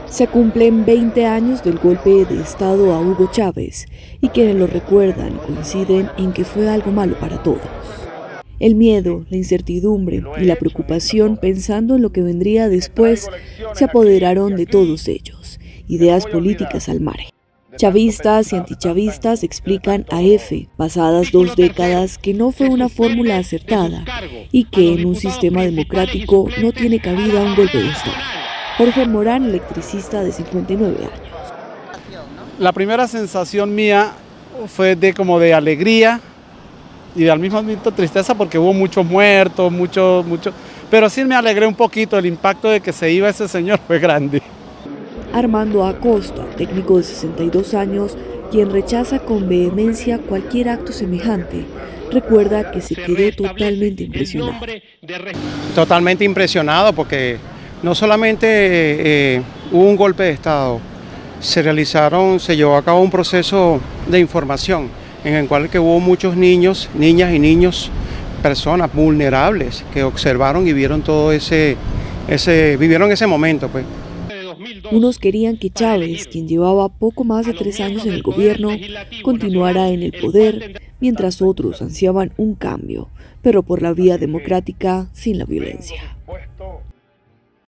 Se cumplen 20 años del golpe de Estado a Hugo Chávez y quienes lo recuerdan coinciden en que fue algo malo para todos. El miedo, la incertidumbre y la preocupación pensando en lo que vendría después se apoderaron de todos ellos, ideas políticas al margen. Chavistas y antichavistas explican a EFE, pasadas 2 décadas, que no fue una fórmula acertada y que en un sistema democrático no tiene cabida un golpe de Estado. Jorge Morán, electricista de 59 años. La primera sensación mía fue como de alegría y al mismo tiempo tristeza porque hubo muchos muertos, pero sí me alegré un poquito. El impacto de que se iba ese señor fue grande. Armando Acosta, técnico de 62 años, quien rechaza con vehemencia cualquier acto semejante, recuerda que se quedó totalmente impresionado. Totalmente impresionado porque no solamente hubo un golpe de Estado, se llevó a cabo un proceso de información en el cual que hubo muchos niños, niñas y niños, personas vulnerables que observaron y vieron todo vivieron ese momento, pues. Unos querían que Chávez, quien llevaba poco más de 3 años en el gobierno, continuara en el poder, mientras otros ansiaban un cambio, pero por la vía democrática, sin la violencia.